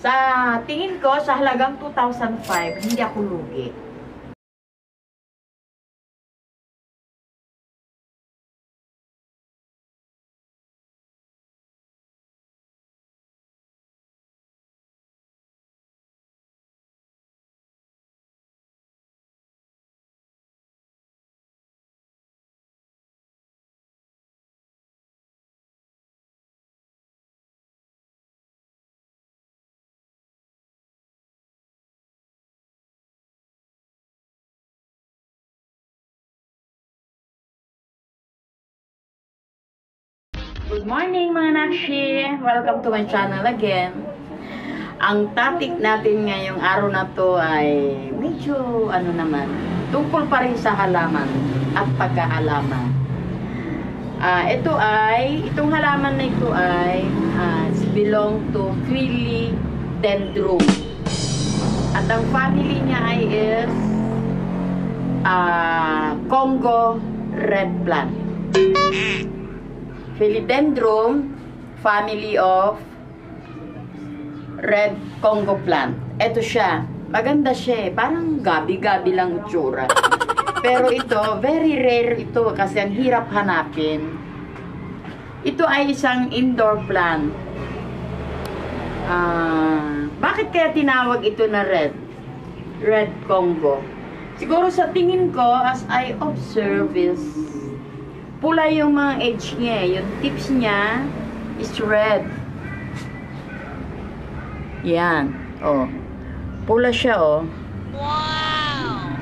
Sa tingin ko, sa halagang 2,005, hindi ako lugi. Good morning mga nakshi! Welcome to my channel again. Ang topic natin ngayong araw na to ay medyo tungkol pa rin sa halaman at pagkaalaman. Itong halaman na ito ay belong to Philodendron. At ang family niya ay is Congo red plant. Philodendron, family of red Congo plant. Ito siya. Maganda siya eh. Parang gabi-gabi lang itsura. Pero ito, very rare ito kasi ang hirap hanapin. Ito ay isang indoor plant. Bakit kaya tinawag ito na red? Red Congo. Siguro sa tingin ko, as I observe is pula yung mga edge niya. Yung tips niya is red. Yan. Oh. Pula siya, oh. Wow!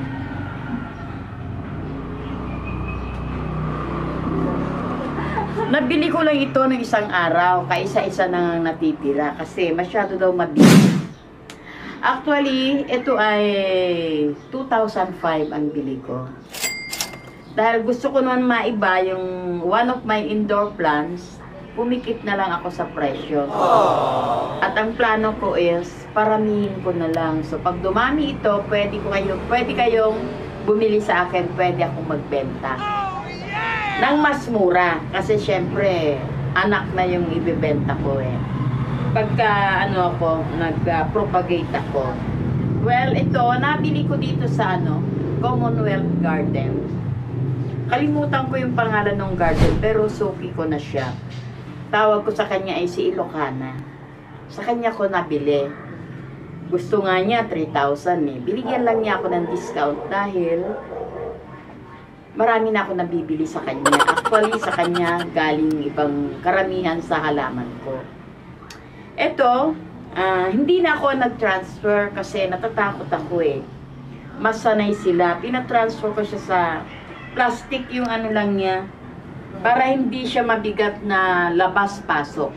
Nabili ko lang ito ng isang araw. Kaisa-isa nang natitira. Kasi masyado daw mabili. Actually, ito ay 2,005 ang bili ko. Dahil gusto ko naman maiba yung one of my indoor plants, pumikit na lang ako sa presyo. At ang plano ko is, paramihin ko na lang. So, pag dumami ito, pwede kayong bumili sa akin, pwede akong magbenta. Nang mas mura. Kasi syempre, anak na yung ibibenta ko eh. Pagka, nag-propagate ako. Well, ito, nabili ko dito sa, Commonwealth Garden. Kalimutan ko yung pangalan ng garden, pero suki ko na siya. Tawag ko sa kanya ay si Ilocana. Sa kanya ko nabili. Gusto nga niya 3,000 eh. Binigyan lang niya ako ng discount dahil marami na ako nabibili sa kanya. Actually, sa kanya galing ibang karamihan sa halaman ko. Ito, hindi na ako nag-transfer kasi natatakot ako eh. Mas sanay sila. Pinatransfer ko siya sa plastic yung lang niya para hindi siya mabigat na labas-pasok.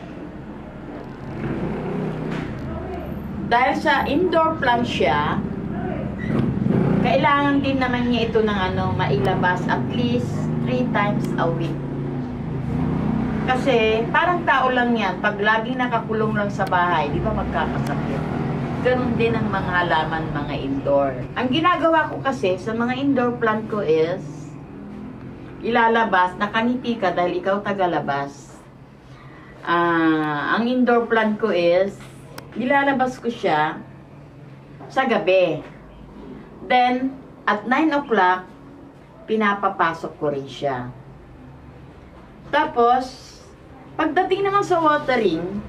Dahil sa indoor plant siya, kailangan din naman niya ito ng mailabas at least 3 times a week. Kasi parang tao lang yan, pag laging nakakulong lang sa bahay, di ba magkakasakit? Ganun din ang mga halaman, mga indoor. Ang ginagawa ko kasi sa mga indoor plant ko is ilalabas, nakangiti ka dahil ikaw tagalabas. Ang indoor plant ko is, ilalabas ko siya sa gabi. Then, at 9 o'clock, pinapapasok ko rin siya. Tapos, pagdating naman sa watering,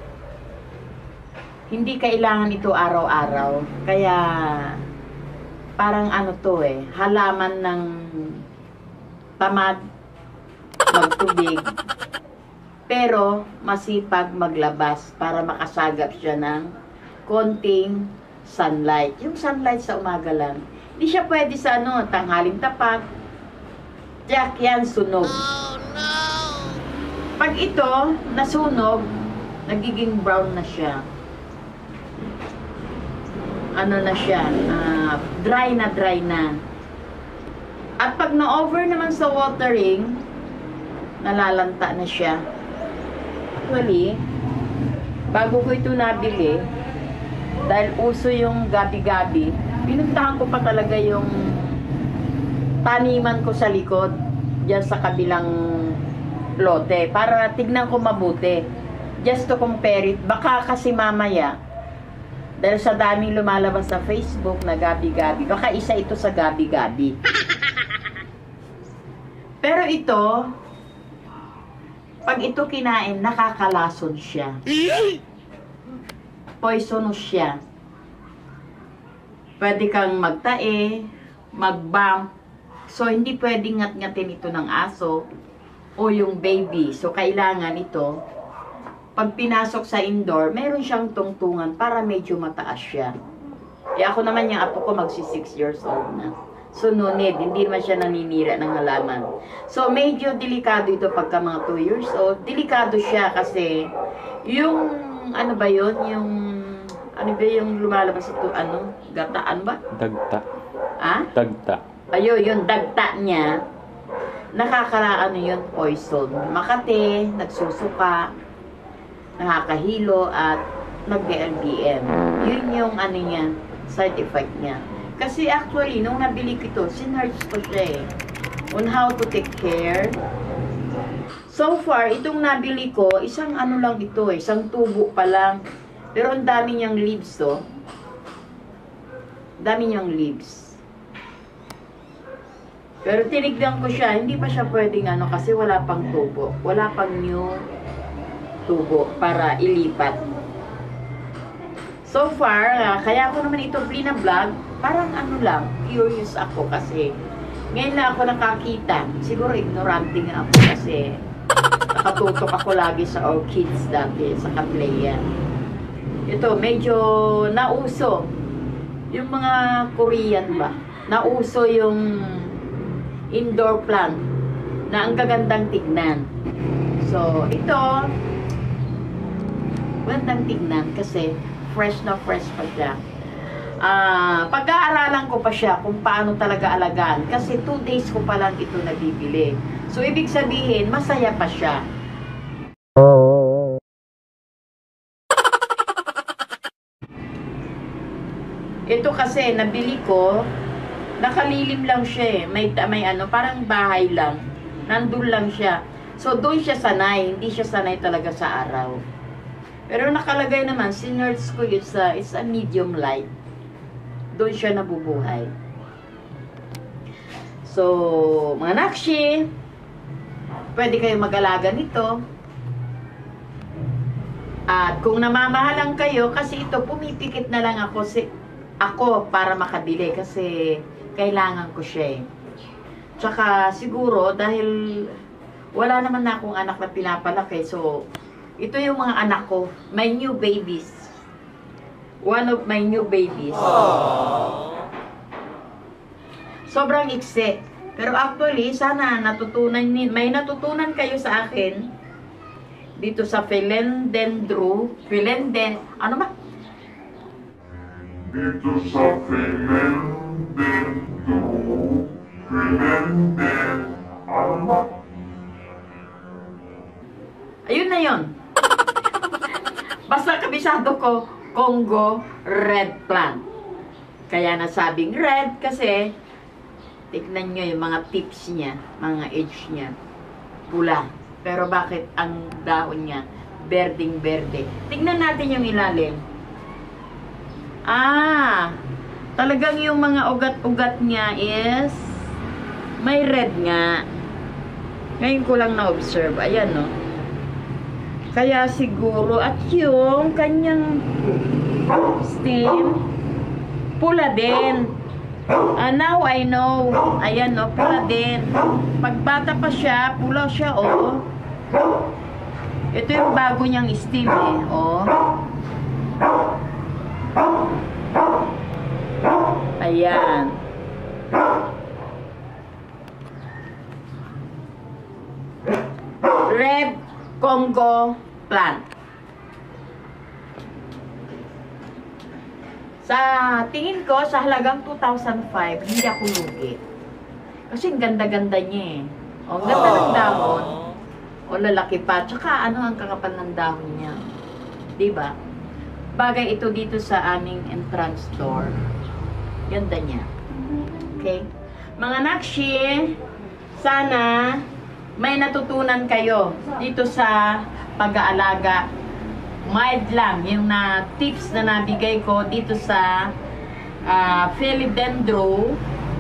hindi kailangan ito araw-araw. Kaya, parang halaman ng tamad magtubig pero masipag maglabas para makasagap siya ng konting sunlight. Yung sunlight sa umaga lang. Hindi siya pwede sa tanghaling tapat. Tiyak yan, sunog. Oh, no! Pag ito nasunog, nagiging brown na siya. Dry na. At pag na-over naman sa watering, nalalanta na siya. Actually, bago ko ito nabili, dahil uso yung gabi-gabi, pinuntahan ko pa talaga yung taniman ko sa likod, dyan sa kabilang lote, para tignan ko mabuti. Just to compare it. Baka kasi mamaya, Dahil sa daming lumalabas sa Facebook na gabi-gabi. Baka isa ito sa gabi-gabi. Pero ito, pag ito kinain, nakakalason siya. Poisonous siya. Pwede kang magtae, mag-bump. So, hindi pwedeng ngat-ngatin ito ng aso o yung baby. So, kailangan ito, pag pinasok sa indoor, meron siyang tungtungan para medyo mataas siya. Ako naman yung apo ko magsi 6 years old na. So, no need. Hindi naman siya naninira ng halaman. So, medyo delikado ito pagka mga 2 years old. Delikado siya kasi yung, ano ba yun? Yung, ano ba yung lumalabas ito? Ano? Gataan ba? Dagta. Ha? Dagta. Ayun, yung dagta niya, nakakaano yun, poison. Makate, nagsusuka, nakakahilo, at nag-LBM. Yun yung ano niya, side effect niya. Kasi actually, nung nabili ko ito, sinerge ko siya on how to take care. So far, itong nabili ko, isang ano lang ito isang tubo pa lang. Pero ang dami niyang leaves dami niyang leaves. Pero tinignan ko siya, hindi pa siya pwedeng ano kasi wala pang tubo. Wala pang new tubo para ilipat. So far, kaya ako naman ito vlog, parang ano lang, curious ako kasi ngayon na ako nakakita. Siguro ignorante nga ako kasi nakatutok ako lagi sa orchids dati, sa Cattleya. Ito, medyo nauso. Yung mga Korean ba? Nauso yung indoor plant na ang gagandang tignan. So, ito, gandang tignan kasi fresh na fresh pa siya. Pag-aaralan ko pa siya kung paano talaga alagaan kasi 2 days ko pa lang ito nabibili. So, ibig sabihin, masaya pa siya. Ito kasi, nabili ko, nakalilim lang siya may ano, parang bahay lang. Nandun lang siya. So, doon siya sanay. Hindi siya sanay talaga sa araw. Pero nakalagay naman, sinerge ko it's a medium light. Doon siya nabubuhay. So, mga nakshi, pwede kayo mag-alaga nito. At kung namamahalan kayo, kasi ito, pumipikit na lang ako para makabili kasi kailangan ko siya Tsaka siguro dahil wala naman na akong anak na pinapalaki, so ito yung mga anak ko, my new babies. One of my new babies. Sobrang iksi. Pero actually, sana may natutunan kayo sa akin dito sa Philodendron. Ano ba? Dito sa Ayun na yun. Basta kabisado ko, Congo red plant. Kaya nasabing red kasi tignan nyo yung mga tips niya, mga edge niya, pula. Pero bakit ang dahon niya berding-berde? Tignan natin yung ilalim. Talagang yung mga ugat-ugat niya is may red nga. Ngayon ko lang na-observe. Ayan, no? Kaya siguro, at yung kanyang stem, pula din. Now I know. Ayan, no? Pula din. Pagbata pa siya, pula siya, oh. Ito yung bago niyang stem, oh. Ayan. Red Congo plant. Sa tingin ko, sa halagang 2005, hindi ako lugi. Kasi ang ganda-ganda niya O, ang ganda ng dahon. O, lalaki pa. Tsaka, ano ang kakapal ng dahon niya. Diba? Bagay ito dito sa aming entrance door. Ganda niya. Okay? Mga nakshi, sana may natutunan kayo dito sa pag-aalaga mild lang yung na tips na nabigay ko dito sa Philodendron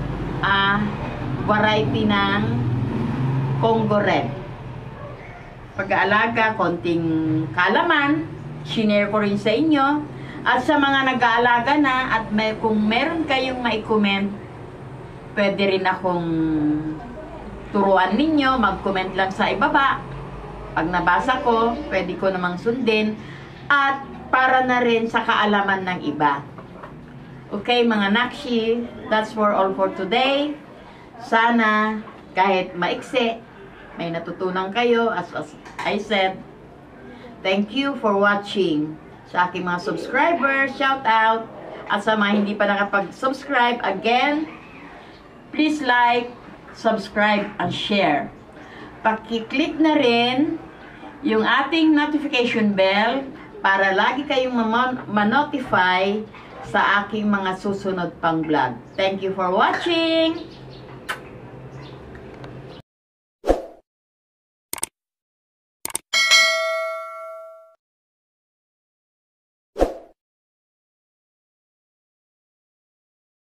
variety ng Congo Red. Pag-aalaga, konting kalaman, shinare ko rin sa inyo. At sa mga nag-aalaga na at kung meron kayong mai-comment, pwede rin akong turuan ninyo, mag-comment lang sa ibaba. Pag nabasa ko, pwede ko namang sundin. At para na rin sa kaalaman ng iba. Okay, mga nakshi, that's for all for today. Sana, kahit maiksi, may natutunan kayo, as I said. Thank you for watching. Sa aking mga subscribers, shout out. At sa mga hindi pa nakapag-subscribe, again, please like, subscribe, and share. Paki-click na rin yung ating notification bell para lagi kayong ma-notify sa aking mga susunod pang vlog. Thank you for watching!